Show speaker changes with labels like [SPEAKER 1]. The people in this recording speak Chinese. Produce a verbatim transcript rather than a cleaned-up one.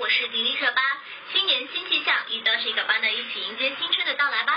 [SPEAKER 1] 我是迪丽热巴。新年新气象，与德是一个班的一起迎接新春的到来吧。